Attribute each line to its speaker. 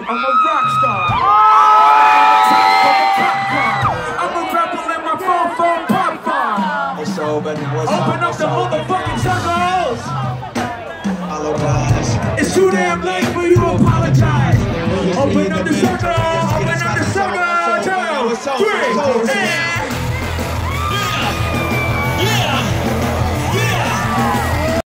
Speaker 1: I'm a rock star. I'm a rapper in my phone popcorn.
Speaker 2: It's over now.
Speaker 1: Open up the motherfucking circles.
Speaker 2: Hello guys.
Speaker 1: It's too damn late for you to apologize. Open up the circle. Open up the circle. 2, 3, and